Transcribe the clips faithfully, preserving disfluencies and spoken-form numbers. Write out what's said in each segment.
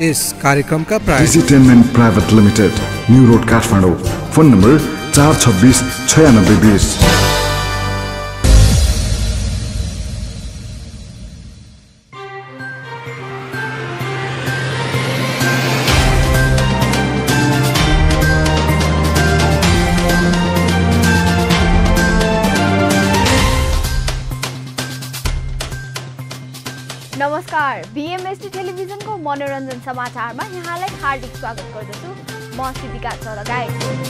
यस कार्यक्रमका प्रायोजक Digitainment private limited, New Road Kathmandu. Phone number चार छब्बिस छयानब्बे बिस। नमस्कार, बीएमएसटी टेलिभिजनको मनोरञ्जन समाचारमा यहाँलाई हार्दिक स्वागत गर्दछु। म सिद्धिका चरगाई।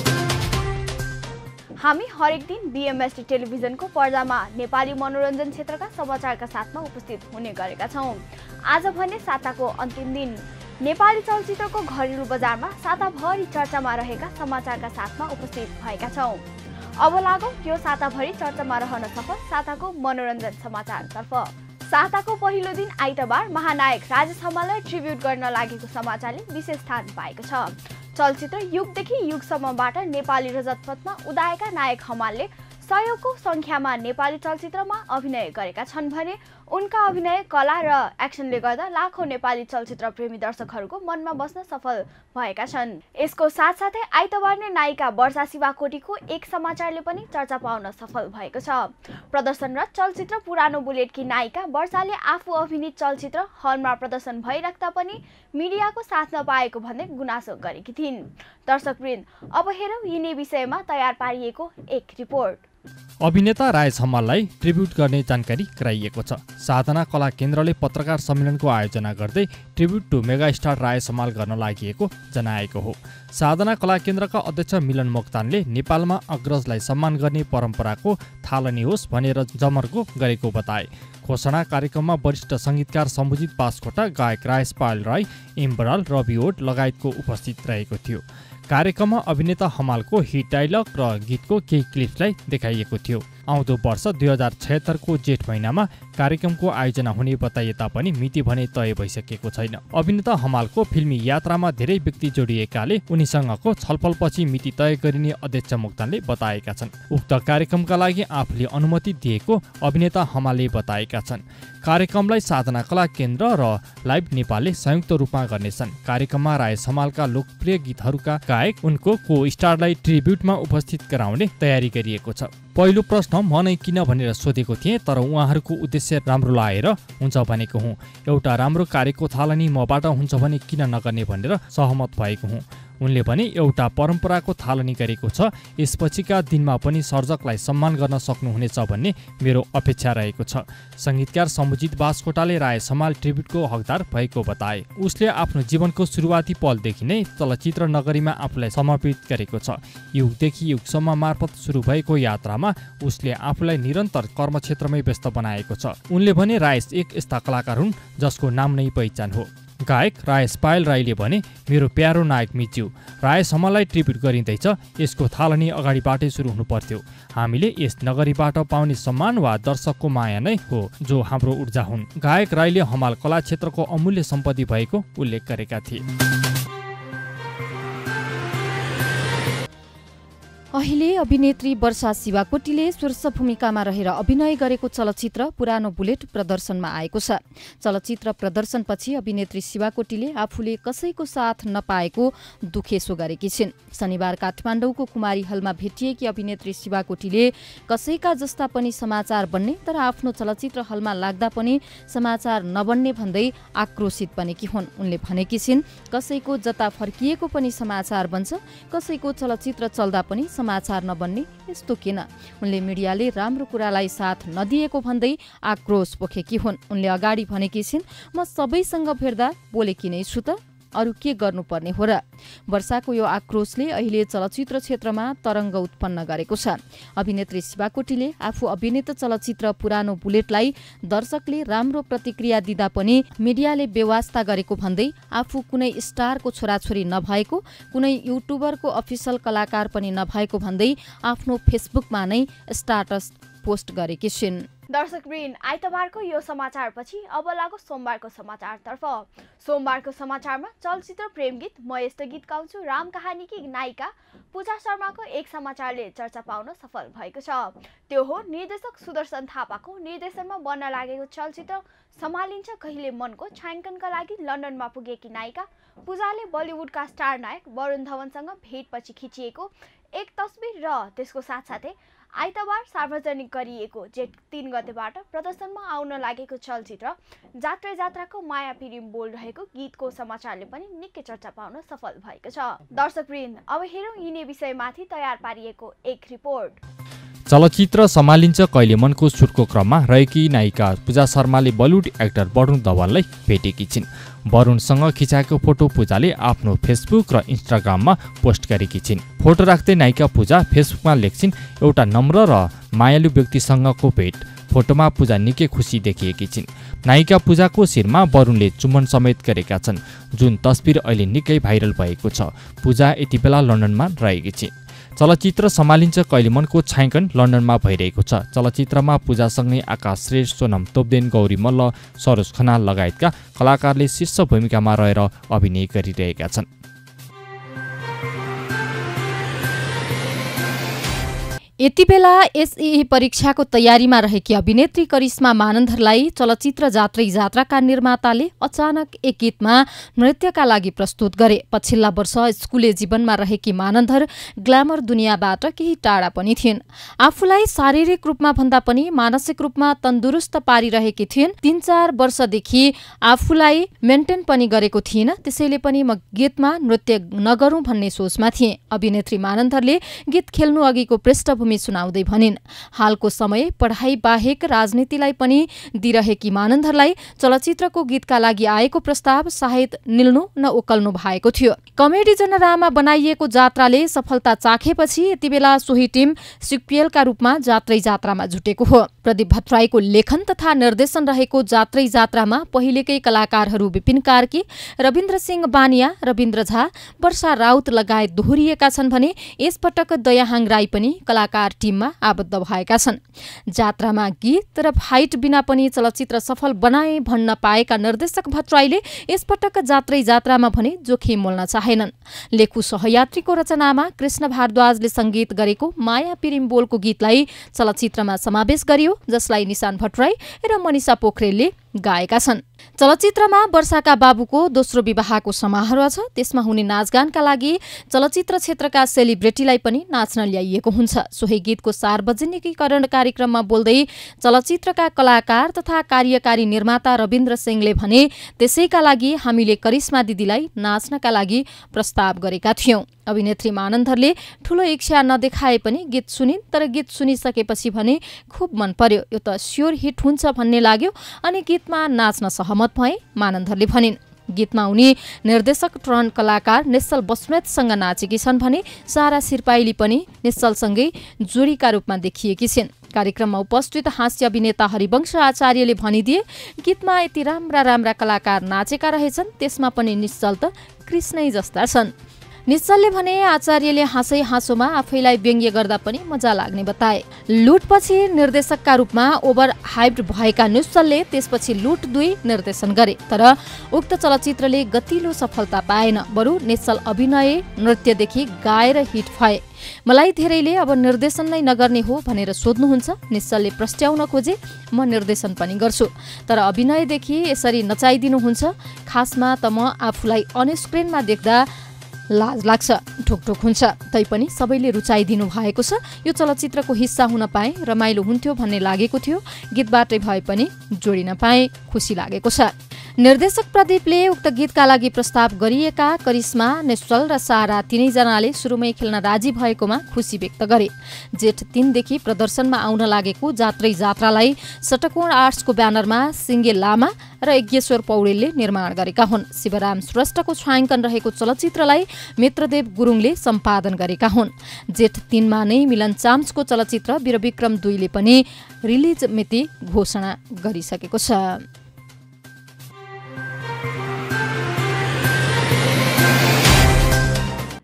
हामी हरेक दिन बीएमएसटी टेलिभिजनको पर्दामा नेपाली मनोरञ्जन क्षेत्रका समाचारका साथमा उपस्थित हुने गरेका छौं। आज भने साताको अन्तिम दिन नेपाली चलचित्रको घरेलु बजारमा साताभरि चर्चामा रहेका समाचारका साथमा उपस्थित भएका छौं। अब लागौं यो साताभरि चर्चामा रहन सफल साताको मनोरञ्जन समाचारतर्फ। साताको पहिलो दिन आइतबार महानायक राजेश हमाललाई ट्रिब्युट गर्न लागेको समाचारले विशेष स्थान पाएको छ। चलचित्र युगदेखि युगसम्मबाट नेपाली रजतपथमा उदाएका नायक हमालले सयौंको संख्यामा नेपाली चलचित्रमा अभिनय गरेका छन् भने उनका अभिनय कला र एक्सनले गर्दा लाखौं नेपाली चलचित्र प्रेमी दर्शकहरूको मनमा बस्न सफल भएका छन्। यसको साथसाथै आइतबार नै नायिका वर्षा शिवाकोटीको एक समाचारले पनि चर्चा पाउन सफल भएको छ। प्रदर्शनरत चलचित्र पुरानो बुलेटकी नायिका वर्षाले आफू अभिनीत चलचित्र हलमा प्रदर्शन भइराख्दा पनि मिडियाको साथ नपाएको भन्दै गुनासो गरेकी थिइन्। दर्शकवृन्द, अब हेरौं यिनै विषयमा तयार पारिएको एक रिपोर्ट। अभिनेता राजेश हमाललाई ट्रिब्युट गर्ने जानकारी गराइएको छ। साधना कला केन्द्रले पत्रकार सम्मेलनको आयोजना गर्दै tribute to mega star Rajesh Hamal गर्न लागि जनाएको हो। साधना कला केन्द्रका अध्यक्ष मिलन मोक्तानले नेपालमा अग्रजलाई सम्मान गर्ने परम्पराको थालनी होस् भनेर जमर्को गरेको बताए। घोषणा कार्यक्रममा वरिष्ठ संगीतकार सम्बुजित बास्कोटा, गायक राजेश पायल राई, एम बराल, रवि ओड लगायतको उपस्थित रहेको थियो। कार्यक्रममा अभिनेता हमालको हिट डायलग र गीतको केही क्लिप्सलाई देखाइएको थियो। आउँदो वर्ष दुई हजार छयत्तरको जेठ महिनामा कार्यक्रमको आयोजना हुने बताइए तापनि मिति भने तय भइसकेको छैन। अभिनेता हमालको फिल्मी यात्रामा धेरै व्यक्ति जोडिएकाले उनीसँगको छलफलपछि मिति तय गरिने अध्यक्ष मोक्तानले बताएका छन्। उक्त कार्यक्रमका लागि आफूले अनुमति दिएको अभिनेता हमालले बताएका छन्। कार्यक्रमलाई साधना कला केन्द्र र लाइभ नेपालले संयुक्त रूपमा गर्नेछन्। कार्यक्रममा राजेश हमालका लोकप्रिय गीतहरूका गायक उनको को स्टारलाई ट्रिब्युटमा उपस्थित गराउने तयारी गरिएको छ। पहिलो प्रश्न म नै किन भनेर सोधेको थिएँ, तर उहाँहरूको उद्देश्य राम्रो लागेर हुन्छ भनेको हुँ। एउटा राम्रो कार्यको थालनी मबाट हुन्छ भने किन नगर्ने भनेर सहमत भएको हुँ। उनले भने एउटा परम्पराको थालनी गरेको छ, यसपछिका दिनमा पनि सर्जकलाई सम्मान गर्न सक्नुहुनेछ भन्ने मेरो अपेक्षा रहेको छ। संगीतकार सम्बुजित बास्कोटाले राजेश हमाल ट्रिब्युटको हकदार भएको बताए। उसले आफ्नो जीवनको सुरुवाती पलदेखि नै चलचित्र नगरीमा आफूलाई समर्पित गरेको छ। युगदेखि युगसम्म मार्फत सुरु भएको यात्रामा उसले आफूलाई निरन्तर कर्मक्षेत्रमै व्यस्त बनाएको छ। उनले भने राजेश एक यस्ता कलाकार हुन् जसको नाम नै पहिचान हो। गायक राजेश पायल राईले भने, मेरो प्यारो नायक मिच्यू, राजेश हमाललाई ट्रिब्युट गरिँदैछ, यसको थालनी अगाडिबाटै सुरु हुनु पर्थ्यो। हामीले यस नगरीबाट पाउने सम्मान वा दर्शकको माया नै हो जो हाम्रो ऊर्जा हुन्। गायक राईले हमाल कला क्षेत्रको अमूल्य सम्पत्ति भएको उल्लेख गरेका थिए। अहिले अभिनेत्री वर्षा शिवाकोटीले शीर्ष भूमिकामा रहेर अभिनय गरेको चलचित्र पुरानो बुलेट प्रदर्शनमा आएको छ। चलचित्र प्रदर्शनपछि अभिनेत्री शिवाकोटीले आफूले कसैको साथ नपाएको दुखेसो गरेकी छिन्। शनिबार काठमाडौँको कुमारी हलमा भेटिएकी अभिनेत्री शिवाकोटीले कसैका जस्ता पनि समाचार बन्ने तर आफ्नो चलचित्र हलमा लाग्दा पनि समाचार नबन्ने भन्दै आक्रोशित बनेकी हुन्। उनले भनेकी छिन्, कसैको जता फर्किएको पनि समाचार बन्छ, कसैको चलचित्र चल्दा पनि समाचार नबन्ने यस्तो किन? उनले मिडियाले राम्रो कुरालाई साथ नदिएको भन्दै आक्रोश पोखेकी हुन्। उनले अगाडि भनेकी छिन्, म सबैसँग भेट्दा बोलेकी नै छु त, अरु के गर्नुपर्ने हो र? वर्षाको यो आक्रोशले अहिले चलचित्र क्षेत्रमा तरङ्ग उत्पन्न गरेको छ। अभिनेत्री शिवाकोटीले आफू अभिनीत चलचित्र पुरानो बुलेटलाई दर्शकले राम्रो प्रतिक्रिया दिँदा पनि मिडियाले बेवास्ता गरेको भन्दै आफू कुनै स्टारको छोराछोरी नभएको, कुनै युट्युबरको अफिसियल कलाकार पनि नभएको भन्दै आफ्नो फेसबुकमा नै स्टाटस पोस्ट गरेकी छिन्। दर्शकवृन्द, आइतबारको यो समाचारपछि अब लागो सोमबारको समाचारतर्फ। सोमबारको समाचारमा चलचित्र प्रेम गीत म यस्तो गीत गाउँछु राम कहानीकी नायिका पूजा शर्माको एक समाचारले चर्चा पाउन सफल भएको छ। त्यो हो निर्देशक सुदर्शन थापाको निर्देशनमा बन्न लागेको चलचित्र सम्हालिन्छ कहिले मनको छायाङ्कनका लागि लन्डनमा पुगेकी नायिका पूजाले बलिउडका स्टार नायक वरुण धवनसँग भेटपछि खिचिएको एक तस्बिर र त्यसको साथसाथै आइतबार सार्वजनिक गरिएको जेठ तीन गतेबाट प्रदर्शनमा आउन लागेको चलचित्र जात्रै जात्राको माया पिरिम बोल रहेको गीतको समाचारले पनि निकै चर्चा पाउन सफल भएको छ। दर्शकवृन्द, अब हेरौँ यिनै विषयमाथि तयार पारिएको एक रिपोर्ट। चलचित्र सम्हालिन्छ कहिले मनको सुटको क्रममा रहेकी नायिका पूजा शर्माले बलिउड एक्टर वरुण धवनलाई भेटेकी छिन्। वरुणसँग खिचाएको फोटो पूजाले आफ्नो फेसबुक र इन्स्टाग्राममा पोस्ट गरेकी छिन्। फोटो राख्दै नायिका पूजा फेसबुकमा लेख्छिन्, एउटा नम्र र मायालु व्यक्तिसँगको भेट। फोटोमा पूजा निकै खुसी देखिएकी छिन्। नायिका पूजाको शिरमा वरुणले चुम्बन समेत गरेका छन्, जुन तस्बिर अहिले निकै भाइरल भएको छ। पूजा यति बेला लन्डनमा रहेकी छिन्। चलचित्र सम्हालिन्छ कहिले मनको छायाङ्कन लन्डनमा भइरहेको छ। चलचित्रमा पूजासँगै आकाश श्रेष्ठ, सोनम तोप्देन, गौरी मल्ल, सरोज खनाल लगायतका कलाकारले शीर्ष भूमिकामा रहेर अभिनय गरिरहेका छन्। यति बेला एसईई परीक्षाको तयारीमा रहेकी अभिनेत्री करिश्मा मानन्धरलाई चलचित्र जात्रै जात्राका निर्माताले अचानक एक गीतमा नृत्यका लागि प्रस्तुत गरे। पछिल्ला वर्ष स्कुले जीवनमा रहेकी मानन्धर ग्ल्यामर दुनियाँबाट केही टाढा पनि थिइन्। आफूलाई शारीरिक रूपमा भन्दा पनि मानसिक रूपमा तन्दुरुस्त पारिरहेकी थिइन्। तीन चार वर्षदेखि आफूलाई मेन्टेन पनि गरेको थिइनँ, त्यसैले पनि म गीतमा नृत्य नगरौँ भन्ने सोचमा थिएँ। अभिनेत्री मानन्धरले गीत खेल्नु अघिको पृष्ठभूमि सुनाउँदै भनिन्। हालको समय पढाइ बाहेक राजनीतिलाई पनि दिइरहेकी मानन्धरलाई चलचित्रको गीतका लागि आएको प्रस्ताव सायद निल्नु न उकल्नु भएको थियो। कमेडी जनरामा बनाइएको जात्राले सफलता चाखेपछि यति बेला सोही टिम सिक्वेलका रूपमा जात्रै जात्रामा जुटेको हो। प्रदीप भट्टराईको लेखन तथा निर्देशन रहेको जात्रै जात्रामा पहिलेकै कलाकारहरू विपिन कार्की, रविन्द्र सिंह बानिया, रविन्द्र झा, वर्षा राउत लगायत दोहोरिएका छन् भने यसपटक दयाहाङ राई पनि कलाकार टिममा आबद्ध भएका छन्। जात्रामा गीत र फाइट बिना पनि चलचित्र सफल बनाए भन्न पाएका निर्देशक भट्टराईले यसपटक जात्रै जात्रामा भने जोखिम मोल्न चाहेनन्। लेखु सहयात्रीको रचनामा कृष्ण भारद्वाजले सङ्गीत गरेको माया पिरिम बोलको गीतलाई चलचित्रमा समावेश गरियो, जसलाई निशान भट्टराई र मनिषा पोखरेलले गाएका छन्। चलचित्रमा वर्षाका बाबुको दोस्रो विवाहको समारोह छ। त्यसमा हुने नाचगानका लागि चलचित्र क्षेत्रका सेलिब्रेटीलाई पनि नाच्न ल्याइएको हुन्छ। सोही गीतको सार्वजनिकीकरण कार्यक्रममा बोल्दै चलचित्रका कलाकार तथा कार्यकारी निर्माता रविन्द्र सिंहले भने, त्यसैका लागि हामीले करिश्मा दिदीलाई नाच्नका लागि प्रस्ताव गरेका थियौं। अभिनेत्री मानन्धरले ठूलो इच्छा नदेखाए पनि गीत सुनिन्, तर गीत सुनिसकेपछि भने खुब मन पर्यो, यो त स्योर हिट हुन्छ भन्ने लाग्यो अनि गीतमा नाच्न सहमत भए, मानन्धरले भनिन्। गीतमा उनी निर्देशक टर्न कलाकार निश्चल बस्नेतसँग नाचेकी छन् भने सारा सिरपाइली पनि निश्चलसँगै जोडीका रूपमा देखिएकी छिन्। कार्यक्रममा उपस्थित हास्य अभिनेता हरिवंश आचार्यले भनिदिए, गीतमा यति राम्रा राम्रा कलाकार नाचेका रहेछन्, त्यसमा पनि निश्चल त कृष्णै जस्ता छन्। निश्चलले भने आचार्यले हाँसै हाँसोमा आफैलाई व्यङ्ग्य गर्दा पनि मजा लाग्ने बताए। लुटपछि निर्देशकका रूपमा ओभर हाइप्ड भएका निश्चलले त्यसपछि लुट दुई निर्देशन गरे, तर उक्त चलचित्रले गतिलो सफलता पाएन। बरु निश्चल अभिनय नृत्यदेखि गाएर हिट भए। मलाई धेरैले अब निर्देशन नै नगर्ने हो भनेर सोध्नुहुन्छ। निश्चलले प्रस्ट्याउन खोजे, म निर्देशन पनि गर्छु, तर अभिनयदेखि यसरी नचाइदिनुहुन्छ। खासमा त म आफूलाई अन स्क्रिनमा देख्दा लाज लाग्छ, ठोकठोक हुन्छ। तैपनि सबैले रुचाइदिनु भएको छ। यो चलचित्रको हिस्सा हुन पाए रमाइलो हुन्थ्यो भन्ने लागेको थियो। गीतबाटै भए पनि जोडिन पाए खुसी लागेको छ। निर्देशक प्रदीपले उक्त गीतका लागि प्रस्ताव गरिएका करिश्मा, निश्चल र सारा तीनैजनाले सुरुमै खेल्न राजी भएकोमा खुसी व्यक्त गरे। जेठ तीनदेखि प्रदर्शनमा आउन लागेको जात्रै जात्रालाई षटकोण आर्ट्सको ब्यानरमा सिङ्गे लामा र यज्ञेश्वर पौडेलले निर्माण गरेका हुन्। शिवराम श्रेष्ठको छायाङ्कन रहेको चलचित्रलाई मित्रदेव गुरुङले सम्पादन गरेका हुन्। जेठ तीनमा नै मिलन चाम्सको चलचित्र वीरविक्रम दुईले पनि रिलिज मिति घोषणा गरिसकेको छ। साता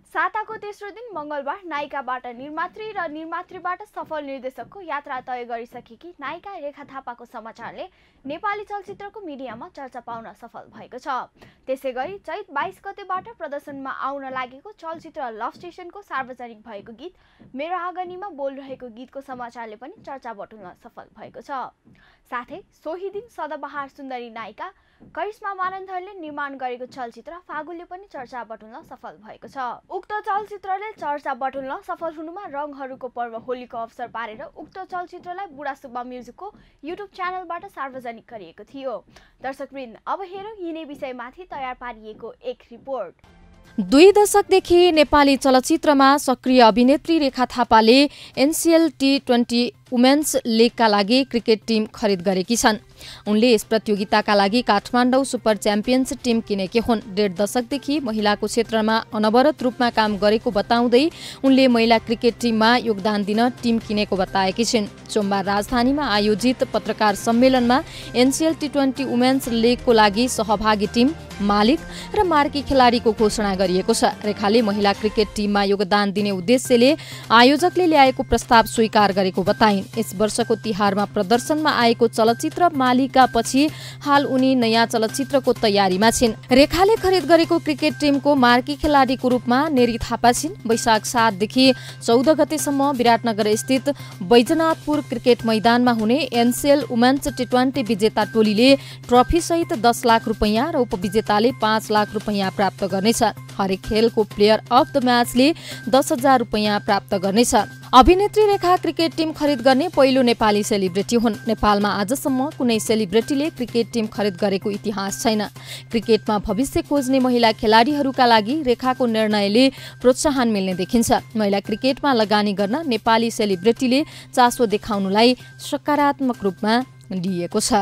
साताको तेस्रो दिन मङ्गलबार नायिकाबाट निर्मात्री र निर्मात्रीबाट सफल निर्देशकको यात्रा तय गरिसकेकी नायिका रेखा थापाको समाचारले नेपाली चलचित्रको मिडियामा चर्चा पाउन सफल भएको छ। त्यसैगरी चैत बाइस गतेबाट प्रदर्शनमा आउन लागेको चलचित्र लभ स्टेसनको सार्वजनिक भएको गीत मेरो आँगनीमा बोलिरहेको गीतको समाचारले पनि चर्चा बटुल्न सफल भएको छ। साथै सोही दिन सदाबहार सुन्दरी नायिका करिश्मा मानन्धरले निर्माण गरेको चलचित्र फागुले पनि चर्चा बटुल्न सफल भएको छ। उक्त चलचित्रले चर्चा बटुल्न सफल हुनुमा रङहरूको पर्व होलीको अवसर पारेर उक्त चलचित्रलाई बुढा सुब्बा म्युजिकको युट्युब च्यानलबाट सार्वजनिक गरिएको थियो। दर्शकवृन्द, अब हेरौँ यिनै विषयमाथि तयार पारिएको एक रिपोर्ट। दुई दशकदेखि नेपाली चलचित्रमा सक्रिय अभिनेत्री रेखा थापाले एनसिएल टी ट्वेन्टी वुमेन्स लिगका लागि क्रिकेट टिम खरिद गरेकी छन्। उनले यस प्रतियोगिताका लागि काठमाडौँ सुपर च्याम्पियन्स टिम किनेकी हुन्। डेढ दशकदेखि महिलाको क्षेत्रमा अनवरत रूपमा काम गरेको बताउँदै उनले महिला क्रिकेट टिममा योगदान दिन टिम किनेको बताएकी छिन्। सोमबार राजधानीमा आयोजित पत्रकार सम्मेलनमा एनसिएल टी ट्वेन्टी वुमेन्स लिगको लागि सहभागी टिम, मालिक र मार्की खेलाडीको घोषणा गरिएको छ। रेखाले महिला क्रिकेट टिममा योगदान दिने उद्देश्यले आयोजकले ल्याएको प्रस्ताव स्वीकार गरेको बताइन्। यस वर्षको तिहारमा प्रदर्शनमा आएको चलचित्र मालिका पछि हाल उनी नयाँ चलचित्रको तयारीमा छिन्। रेखाले खरिद गरेको क्रिकेट टिमको मार्की खेलाडीको रूपमा नेरी थापा छिन्। वैशाख सातदेखि चौध गतेसम्म विराटनगर स्थित बैजनाथपुर क्रिकेट मैदानमा हुने एनसिएल वुमेन्स टी ट्वेन्टी विजेता टोलीले ट्रफी सहित दस लाख रुपियाँ र उपविजेताले पाँच लाख रुपियाँ प्राप्त गर्नेछ। हरेक खेलको प्लेयर अफ द म्याचले दस हजार रुपियाँ प्राप्त गर्नेछ। अभिनेत्री रेखा क्रिकेट टिम खरिद गर्ने पहिलो नेपाली सेलिब्रेटी हुन्। नेपालमा आजसम्म कुनै सेलिब्रेटीले क्रिकेट टिम खरिद गरेको इतिहास छैन। क्रिकेटमा भविष्य खोज्ने महिला खेलाडीहरूका लागि रेखाको निर्णयले प्रोत्साहन मिल्ने देखिन्छ। महिला क्रिकेटमा लगानी गर्न नेपाली सेलिब्रेटीले चासो देखाउनुलाई सकारात्मक रूपमा लिएको छ।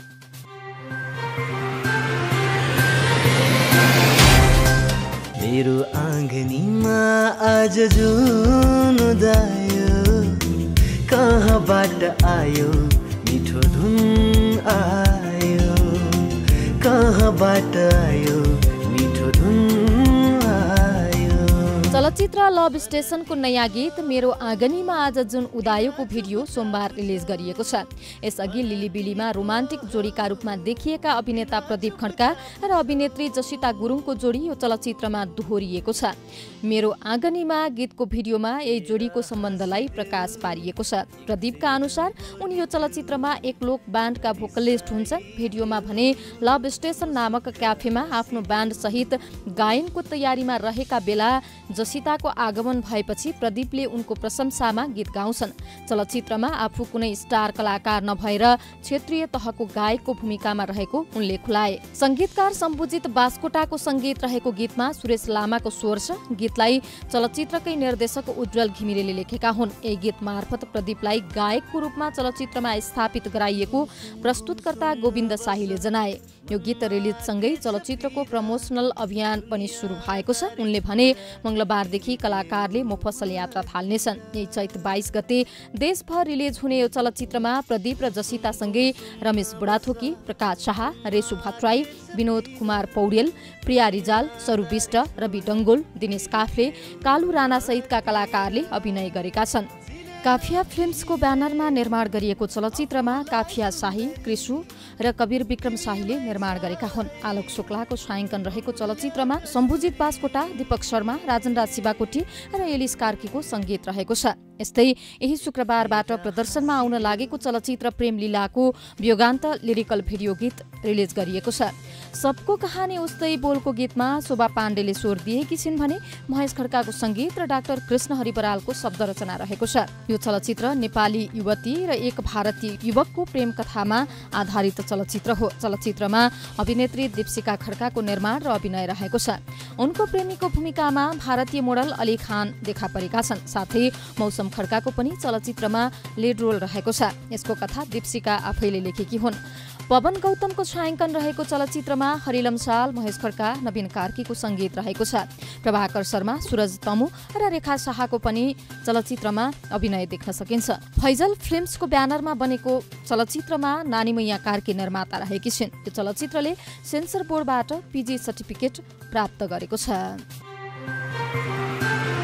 मेरो आँगनीमा आज जुन उदायो, कहाँबाट आयो मिठो धुन आयो, कहाँबाट आयो मिठो धुन आयो। चलचित्र लभ स्टेसनको नयाँ गीत मेरो आँगनीमा आज जुन उदायोको भिडियो सोमबार रिलिज गरिएको छ। यसअघि लिलीबिलीमा रोमान्टिक जोडीका रूपमा देखिएका अभिनेता प्रदीप खड्का र अभिनेत्री जसिता गुरुङको जोडी यो चलचित्रमा दोहोरिएको छ। मेरो आँगनीमा गीतको भिडियोमा यही जोडीको सम्बन्धलाई प्रकाश पारिएको छ। प्रदीपका अनुसार उनी यो चलचित्रमा एक लोक ब्यान्डका भोकलिस्ट हुन्छन्। भिडियोमा भने लभ स्टेसन नामक क्याफेमा आफ्नो ब्यान्ड सहित गायनको तयारीमा रहेका बेला जसिताको आगमन भएपछि प्रदीपले उनको प्रशंसामा गीत गाउँछन्। चलचित्रमा आफू कुनै स्टार कलाकार नभएर क्षेत्रीय तहको गायकको भूमिकामा रहेको उनले खुलाए। संगीतकार सम्बुजित बास्कोटाको संगीत रहेको गीतमा सुरेश लामाको स्वर छ। गीतलाई चलचित्रकै निर्देशक उज्जवल घिमिरेले लेखेका हुन्। यही गीत मार्फत प्रदीपलाई गायकको रूपमा चलचित्रमा स्थापित गराइएको प्रस्तुतकर्ता गोविन्द शाहीले जनाए। यो गीत रिलिजसँगै चलचित्रको प्रमोसनल अभियान पनि सुरु भएको छ। उनले भने मंगलबारदेखि कलाकारले मोफसल यात्रा थाल्नेछन्। यही चैत बाइस गते देशभर रिलिज हुने यो चलचित्रमा प्रदीप र जसितासँगै रमेश बुढाथोकी, प्रकाश शाह, रेशु भट्टराई, विनोद कुमार पौडेल, प्रिया रिजाल, सरू विष्ट, रवि डङ्गोल, दिनेश काफ्ले, कालु राणा सहितका कलाकारले अभिनय गरेका छन्। काफिया फिल्म्सको ब्यानरमा निर्माण गरिएको चलचित्रमा काफिया शाही, कृषु र कवीर विक्रम शाहीले निर्माण गरेका हुन्। आलोक शुक्लाको छायाङ्कन रहेको चलचित्रमा सम्बुजित बास्कोटा, दीपक शर्मा, राजनराज शिवाकोटी र एलिस कार्कीको संगीत रहेको छ। यस्तै यही शुक्रबारबाट प्रदर्शनमा आउन लागेको चलचित्र प्रेम लीलाको वियोगान्त लिरिकल भिडियो गीत रिलिज गरिएको छ। सबको कहानी उस्तै बोलको गीतमा शोभा पाण्डेले स्वर दिएकी छिन् भने महेश खड्काको संगीत र डाक्टर कृष्ण हरिबरालको शब्द रचना रहेको छ। यो चलचित्र नेपाली युवती र एक भारतीय युवकको प्रेम कथामा आधारित चलचित्र हो। चलचित्रमा अभिनेत्री दीप्सिका खड्काको निर्माण र अभिनय रहेको छ। उनको प्रेमीको भूमिकामा भारतीय मोडल अली खान देखा परेका छन्। साथै मौसम खड्काको पनि चलचित्रमा लिड रोल रहेको छ। यसको कथा दीप्सिका आफैले लेखेकी हुन्। पवन गौतमको छायाङ्कन रहेको चलचित्रमा हरिलम साल, महेश खड्का, नवीन कार्कीको संगीत रहेको छ। प्रभाकर शर्मा, सूरज तमु र रेखा शाहको पनि चलचित्रमा अभिनय देख्न सकिन्छ। फैजल फिल्म्सको ब्यानरमा बनेको चलचित्रमा नानीमैया कार्की निर्माता रहेकी छिन्। यो चलचित्रले सेन्सर बोर्डबाट पिजी सर्टिफिकेट प्राप्त गरेको छ।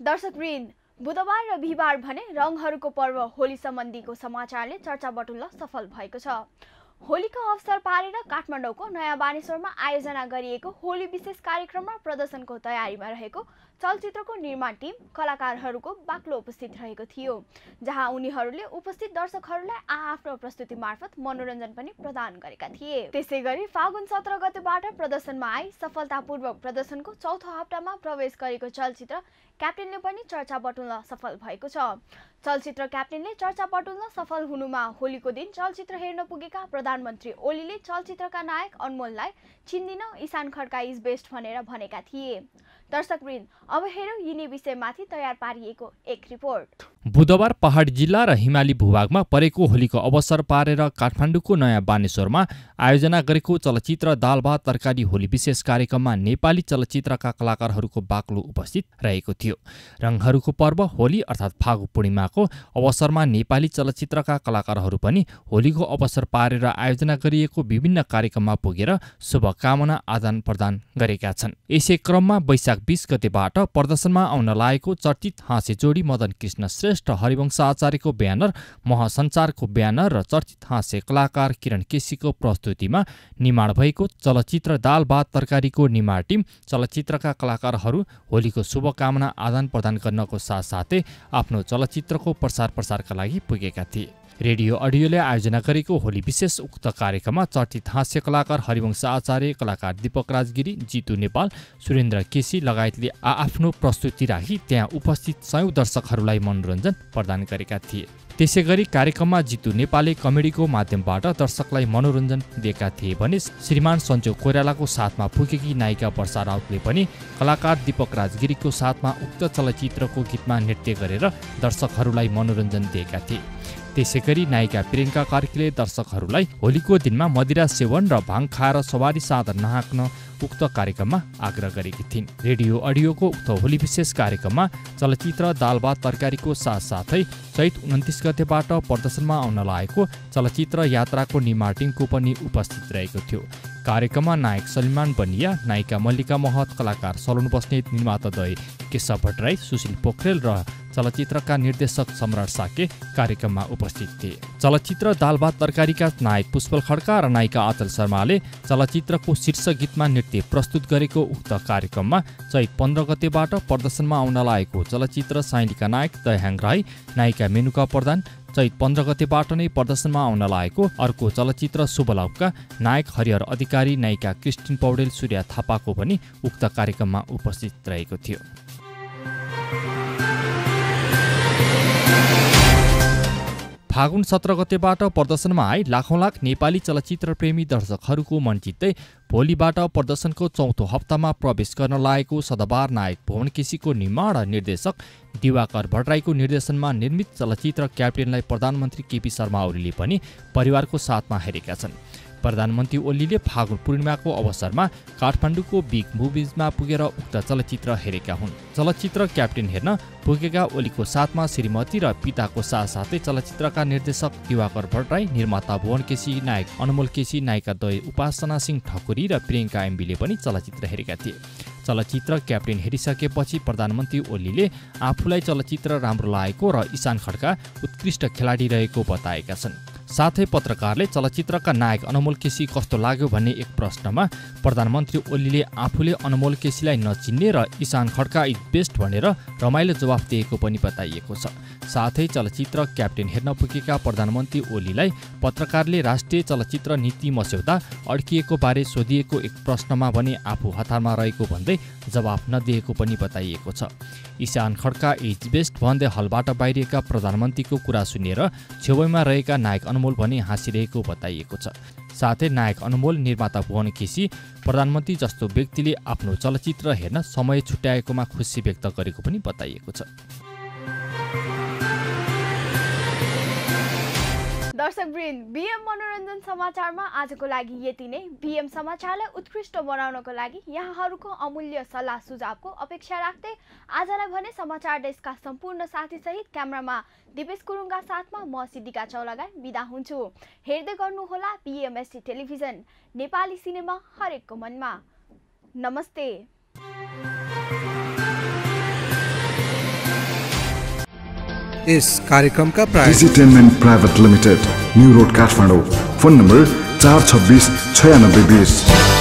दर्शकवृन्द, बुधबार र बिहिबार भने रङहरूको पर्व होली सम्बन्धीको समाचारले चर्चा बटुल्न सफल भएको छ। होलीको अवसर पारेर काठमाडौँको नयाँ बानेश्वरमा आयोजना गरिएको होली विशेष कार्यक्रममा प्रदर्शनको तयारीमा रहेको चलचित्रको निर्माण टिम कलाकारहरूको बाक्लो उपस्थित रहेको थियो, जहाँ उनीहरूले उपस्थित दर्शकहरूलाई आआफ्नो प्रस्तुति मार्फत मनोरञ्जन पनि प्रदान गरेका थिए। त्यसैगरी फागुन सत्र गतेबाट प्रदर्शनमा आई सफलतापूर्वक प्रदर्शनको चौथो हप्तामा प्रवेश गरेको चलचित्र क्याप्टेनले पनि चर्चा बटुल्न सफल भएको छ। चलचित्र क्याप्टेनले चर्चा बटुल्न सफल हुनुमा होलीको दिन चलचित्र हेर्न पुगेका प्रधानमन्त्री ओलीले चलचित्रका नायक अनमोललाई चिन्दिन इसान खड्का इज बेस्ट भनेर भनेका थिए। दर्शकवृन्द, अब हेरौँ यिनी विषयमाथि तयार पारिएको एक रिपोर्ट। बुधबार पहाडी जिल्ला र हिमाली भूभागमा परेको होलीको अवसर पारेर काठमाडौँको नयाँ बानेश्वरमा आयोजना गरेको चलचित्र दाल भात तरकारी होली विशेष कार्यक्रममा नेपाली चलचित्रका कलाकारहरूको बाक्लो उपस्थित रहेको थियो। रङहरूको पर्व होली अर्थात् फागु पूर्णिमाको अवसरमा नेपाली चलचित्रका कलाकारहरू पनि होलीको अवसर पारेर आयोजना गरिएको विभिन्न कार्यक्रममा पुगेर शुभकामना आदान प्रदान गरेका छन्। यसै क्रममा वैशाख बीस गतेबाट प्रदर्शनमा आउन लागेको चर्चित हाँसे जोडी मदन कृष्ण श्रेष्ठ हरिवंश आचार्यको ब्यानर, महासञ्चारको ब्यानर र चर्चित हाँस्य कलाकार किरण केसीको प्रस्तुतिमा निर्माण भएको चलचित्र दाल भात तरकारीको निर्माण टिम चलचित्रका कलाकारहरू होलीको शुभकामना आदान प्रदान गर्नको साथसाथै आफ्नो चलचित्रको प्रसार प्रसारका लागि पुगेका थिए। रेडियो अडियोले आयोजना गरेको होली विशेष उक्त कार्यक्रममा चर्चित हास्य कलाकार हरिवंश आचार्य, कलाकार दीपक राजगिरी, जितु नेपाल, सुरेन्द्र केसी लगायतले आआफ्नो प्रस्तुति राखी त्यहाँ उपस्थित सयौं दर्शकहरूलाई मनोरञ्जन प्रदान गरेका थिए। त्यसैगरी कार्यक्रममा जितु नेपालले कमेडीको माध्यमबाट दर्शकलाई मनोरञ्जन दिएका थिए भने श्रीमान सञ्जो कोइरालाको साथमा पुगेकी नायिका वर्षा राउतले पनि कलाकार दीपक राजगिरीको साथमा उक्त चलचित्रको गीतमा नृत्य गरेर दर्शकहरूलाई मनोरञ्जन दिएका थिए। त्यसैगरी नायिका प्रियङ्का कार्कीले दर्शकहरूलाई होलीको दिनमा मदिरा सेवन र भाङ खाएर सवारी साँध नहाक्न उक्त कार्यक्रममा आग्रह गरेकी थिइन्। रेडियो अडियोको उक्त होली विशेष कार्यक्रममा चलचित्र दाल भात तरकारीको साथसाथै चैत उन्तिस गतेबाट प्रदर्शनमा आउन लागेको चलचित्र यात्राको निर्माण टिमको पनि उपस्थित रहेको थियो। कार्यक्रममा नायक सलिमान बनिया, नायिका मल्लिका महत, कलाकार सलोन बस्नेत, निर्माता दय केशव भट्टराई, सुशील पोखरेल र चलचित्रका निर्देशक सम्राट साके कार्यक्रममा उपस्थित थिए। चलचित्र दाल भात तरकारीका नायक पुष्पल खड्का र नायिका अचल शर्माले चलचित्रको शीर्ष गीतमा नृत्य प्रस्तुत गरेको उक्त कार्यक्रममा चैत पन्ध्र गतेबाट प्रदर्शनमा आउन लागेको चलचित्र साइलीका नायक दयाहाङ राई, नायिका मेनुका प्रधान, चैत पन्ध्र गतेबाट नै प्रदर्शनमा आउन लागेको अर्को चलचित्र शुभलाभका नायक हरिहर अधिकारी, नायिका क्रिस्टिन पौडेल, सूर्या थापाको पनि उक्त कार्यक्रममा उपस्थित रहेको थियो। फागुन सत्र गतेबाट प्रदर्शनमा आई लाखौं लाख नेपाली चलचित्र प्रेमी दर्शकहरूको मन जित्दै भोलिबाट प्रदर्शनको चौथो हप्तामा प्रवेश गर्न लागेको सदाबहार नायक भुवन केसीको निर्माण र निर्देशक दिवाकर भट्टराईको निर्देशनमा निर्मित चलचित्र क्याप्टेनलाई प्रधानमन्त्री केपी शर्मा ओलीले पनि परिवारको साथमा हेरेका छन्। प्रधानमन्त्री ओलीले फागुन पूर्णिमाको अवसरमा काठमाडौँको बिग मुभिजमा पुगेर उक्त चलचित्र हेरेका हुन्। चलचित्र क्याप्टेन हेर्न पुगेका ओलीको साथमा श्रीमती र पिताको साथसाथै चलचित्रका निर्देशक दिवाकर भट्टराई, निर्माता भुवन केसी, नायक अनमोल केसी, नायिका दय उपासना सिंह ठकुरी र प्रियङ्का एमबीले पनि चलचित्र हेरेका थिए। चलचित्र क्याप्टेन हेरिसकेपछि प्रधानमन्त्री ओलीले आफूलाई चलचित्र राम्रो लागेको र इसान खड्का उत्कृष्ट खेलाडी रहेको बताएका छन्। साथै पत्रकारले चलचित्रका नायक अनमोल केसी कस्तो लाग्यो भन्ने एक प्रश्नमा प्रधानमन्त्री ओलीले आफूले अनमोल केसीलाई नचिन्ने र इसान खड्का इज बेस्ट भनेर रमाइलो जवाफ दिएको पनि बताइएको छ। साथै चलचित्र क्याप्टेन हेर्न पुगेका प्रधानमन्त्री ओलीलाई पत्रकारले राष्ट्रिय चलचित्र नीति मस्यौदा अड्किएको बारे सोधिएको एक प्रश्नमा भने आफू हतारमा रहेको भन्दै जवाफ नदिएको पनि बताइएको छ। इसान खड्का इज बेस्ट भन्दै हलबाट बाहिरिएका प्रधानमन्त्रीको कुरा सुनेर छेउमा रहेका नायक अनमोल भने हाँसिरहेको बताइएको छ। साथै नायक अनमोल, निर्माता भुवन केसी प्रधानमन्त्री जस्तो व्यक्तिले आफ्नो चलचित्र हेर्न समय छुट्याएकोमा खुसी व्यक्त गरेको पनि बताइएको छ। दर्शकवृन्द, बीएम मनोरञ्जन समाचारमा आजको लागि यति नै। बीएम समाचारलाई उत्कृष्ट बनाउनको लागि यहाँहरूको अमूल्य सल्लाह सुझावको अपेक्षा राख्दै आजलाई भने समाचार डेस्कका सम्पूर्ण साथीसहित क्यामेरामा दिपेश गुरुङका साथमा म सिद्धिका चौलागाई बिदा हुन्छु। हेर्दै गर्नुहोला बीएमएसटी टेलिभिजन, नेपाली सिनेमा हरेकको मनमा। नमस्ते। यस कार्यक्रमका प्रायोजक Digitainment private limited, New Road Kathmandu. Phone number चार छब्बिस छयानब्बे बिस।